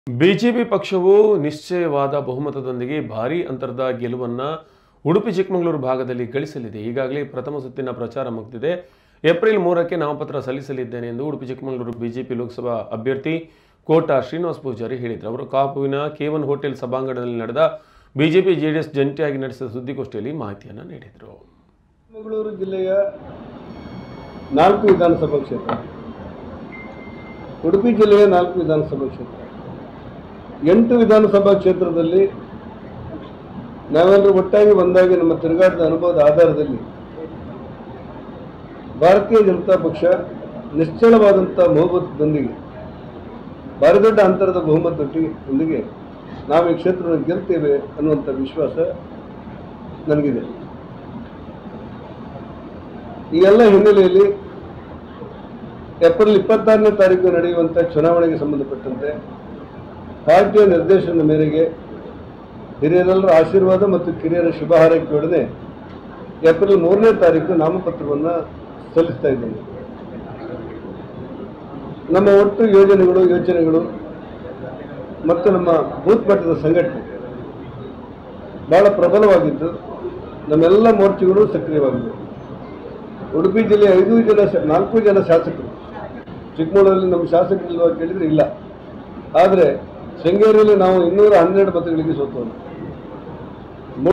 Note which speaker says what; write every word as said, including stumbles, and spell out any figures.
Speaker 1: BJP ಪಕ್ಷವು ನಿಶ್ಚಯವಾದ ಬಹುಮತದೊಂದಿಗೆ ಭಾರೀ ಅಂತರದ ಗೆಲುವನ್ನು ಉಡುಪಿ ಚಿಕ್ಕಮಗಳೂರು ಭಾಗದಲ್ಲಿ ಗಳಿಸಲಿದೆ. ಈಗಾಗಲೇ ಪ್ರಥಮ ಸುತ್ತಿನ ಪ್ರಚಾರ ಮುಗಿದಿದೆ. ಏಪ್ರಿಲ್ ಮೂರಕ್ಕೆ ನಾಮಪತ್ರ ಸಲ್ಲಿಸಲಿದ್ದೇನೆ ಎಂದು ಉಡುಪಿ ಚಿಕ್ಕಮಗಳೂರು ಬಿಜೆಪಿ ಲೋಕಸಭಾ ಅಭ್ಯರ್ಥಿ ಕೋಟಾ ಶ್ರೀನಿವಾಸ ಪೂಜಾರಿ ಹೇಳಿದರು. ಅವರು ಕಾಪುವಿನ ಕೇವನ್ ಹೋಟೆಲ್ ಸಭಾಂಗಣದಲ್ಲಿ ನಡೆದ ಬಿಜೆಪಿ ಜೆಡಿಎಸ್ ಜಂಟಿಯಾಗಿ ನಡೆಸಿದ ಸುದ್ದಿಗೋಷ್ಠಿಯಲ್ಲಿ ಮಾಹಿತಿಯನ್ನು ನೀಡಿದರು.
Speaker 2: ಚಿಕ್ಕಮಗಳೂರು ಜಿಲ್ಲೆಯ ನಾಲ್ಕು ವಿಧಾನಸಭಾ ಕ್ಷೇತ್ರ, ಉಡುಪಿ ಜಿಲ್ಲೆಯ ನಾಲ್ಕು ವಿಧಾನಸಭಾ ಕ್ಷೇತ್ರ, ಎಂಟು ವಿಧಾನಸಭಾ ಕ್ಷೇತ್ರದಲ್ಲಿ ನಾವೆಲ್ಲರೂ ಒಟ್ಟಾಗಿ ಒಂದಾಗಿ ನಮ್ಮ ತಿರುಗಾಟದ ಅನುಭವದ ಆಧಾರದಲ್ಲಿ ಭಾರತೀಯ ಜನತಾ ಪಕ್ಷ ನಿಶ್ಚಳವಾದಂಥ ಬಹುಮತದೊಂದಿಗೆ, ಭಾರಿ ದೊಡ್ಡ ಅಂತರದ ಬಹುಮತದೊಂದಿಗೆ ನಾವು ಈ ಕ್ಷೇತ್ರವನ್ನು ಗೆಲ್ತೇವೆ ಅನ್ನುವಂಥ ವಿಶ್ವಾಸ ನನಗಿದೆ. ಈ ಎಲ್ಲ ಹಿನ್ನೆಲೆಯಲ್ಲಿ ಏಪ್ರಿಲ್ ಇಪ್ಪತ್ತಾರನೇ ತಾರೀಕು ನಡೆಯುವಂಥ ಚುನಾವಣೆಗೆ ಸಂಬಂಧಪಟ್ಟಂತೆ ಪಾರ್ಟಿಯ ನಿರ್ದೇಶನದ ಮೇರೆಗೆ ಹಿರಿಯರೆಲ್ಲರ ಆಶೀರ್ವಾದ ಮತ್ತು ಕಿರಿಯರ ಶುಭ ಹಾರೈಕೆಯೊಡನೆ ಏಪ್ರಿಲ್ ಮೂರನೇ ತಾರೀಕು ನಾಮಪತ್ರವನ್ನು ಸಲ್ಲಿಸ್ತಾ ಇದ್ದೇನೆ. ನಮ್ಮ ಒಟ್ಟು ಯೋಜನೆಗಳು ಯೋಚನೆಗಳು ಮತ್ತು ನಮ್ಮ ಬೂತ್ ಮಟ್ಟದ ಸಂಘಟನೆ ಬಹಳ ಪ್ರಬಲವಾಗಿದ್ದು ನಮ್ಮೆಲ್ಲ ಮೋರ್ಚೆಗಳು ಸಕ್ರಿಯವಾಗಿವೆ. ಉಡುಪಿ ಜಿಲ್ಲೆಯ ಐದು ಜನ ನಾಲ್ಕು ಜನ ಶಾಸಕರು, ಚಿಕ್ಕಮಗಳೂರಲ್ಲಿ ನಮ್ಮ ಶಾಸಕರಿಲ್ವಾ ಕೇಳಿದರೆ ಇಲ್ಲ, ಆದರೆ ಶೃಂಗೇರಿಯಲ್ಲಿ ನಾವು ಇನ್ನೂರ ಹನ್ನೆರಡು ಮತಗಳಿಗೆ ಸೋತವರು.